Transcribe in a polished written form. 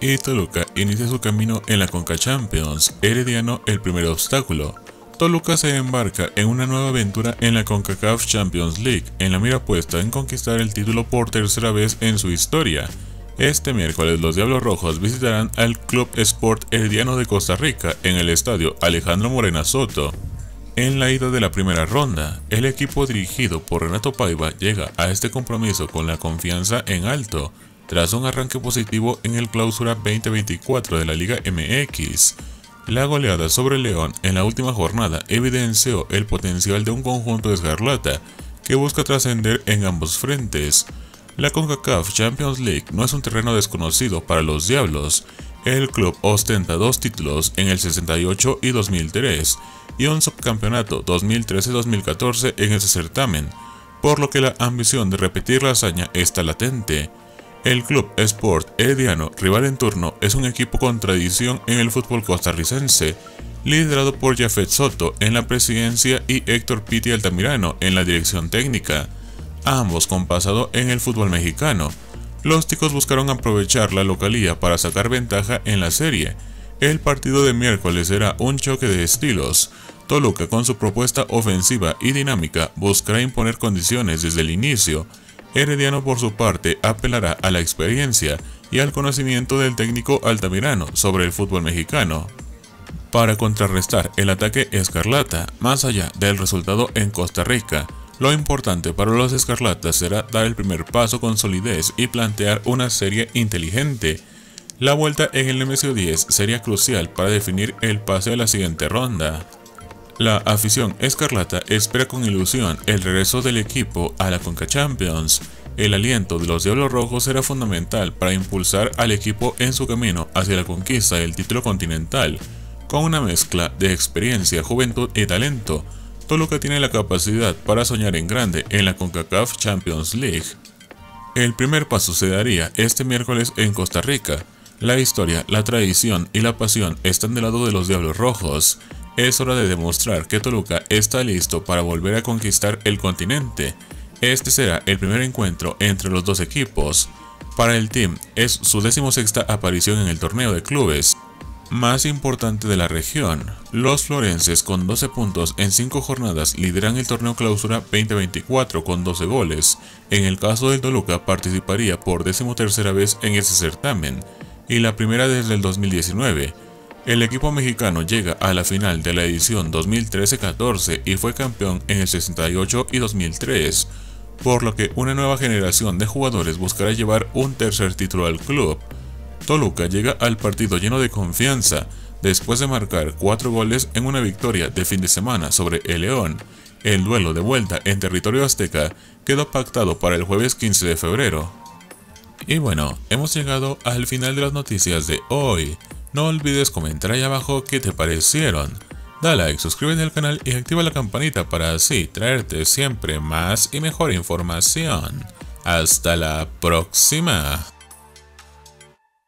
y Toluca inicia su camino en la Conca Champions, Herediano el primer obstáculo. Toluca se embarca en una nueva aventura en la CONCACAF Champions League, en la mira puesta en conquistar el título por tercera vez en su historia. Este miércoles los Diablos Rojos visitarán al Club Sport Herediano de Costa Rica en el estadio Alejandro Morena Soto. En la ida de la primera ronda, el equipo dirigido por Renato Paiva llega a este compromiso con la confianza en alto, tras un arranque positivo en el Clausura 2024 de la Liga MX. La goleada sobre León en la última jornada evidenció el potencial de un conjunto escarlata que busca trascender en ambos frentes. La CONCACAF Champions League no es un terreno desconocido para los Diablos. El club ostenta 2 títulos en el 68 y 2003 y un subcampeonato 2013-2014 en ese certamen, por lo que la ambición de repetir la hazaña está latente. El Club Sport Herediano, rival en turno, es un equipo con tradición en el fútbol costarricense, liderado por Jafet Soto en la presidencia y Héctor Piti Altamirano en la dirección técnica, ambos con pasado en el fútbol mexicano. Los ticos buscaron aprovechar la localía para sacar ventaja en la serie. El partido de miércoles será un choque de estilos. Toluca, con su propuesta ofensiva y dinámica, buscará imponer condiciones desde el inicio. Herediano, por su parte, apelará a la experiencia y al conocimiento del técnico Altamirano sobre el fútbol mexicano, para contrarrestar el ataque escarlata. Más allá del resultado en Costa Rica, lo importante para los escarlatas será dar el primer paso con solidez y plantear una serie inteligente. La vuelta en el Nemesio 10 sería crucial para definir el pase a la siguiente ronda. La afición escarlata espera con ilusión el regreso del equipo a la Conca Champions. El aliento de los Diablos Rojos será fundamental para impulsar al equipo en su camino hacia la conquista del título continental. Con una mezcla de experiencia, juventud y talento, Toluca tiene la capacidad para soñar en grande en la CONCACAF Champions League. El primer paso se daría este miércoles en Costa Rica. La historia, la tradición y la pasión están del lado de los Diablos Rojos. Es hora de demostrar que Toluca está listo para volver a conquistar el continente. Este será el primer encuentro entre los dos equipos. Para el team es su 16ª aparición en el torneo de clubes más importante de la región. Los florenses, con 12 puntos en 5 jornadas, lideran el torneo Clausura 2024 con 12 goles. En el caso del Toluca, participaría por 13ª vez en ese certamen y la primera desde el 2019. El equipo mexicano llega a la final de la edición 2013-14 y fue campeón en el 68 y 2003, por lo que una nueva generación de jugadores buscará llevar un tercer título al club. Toluca llega al partido lleno de confianza, después de marcar 4 goles en una victoria de fin de semana sobre el León. El duelo de vuelta en territorio azteca quedó pactado para el jueves 15 de febrero. Y bueno, hemos llegado al final de las noticias de hoy. No olvides comentar ahí abajo qué te parecieron. Dale like, suscríbete al canal y activa la campanita para así traerte siempre más y mejor información. Hasta la próxima.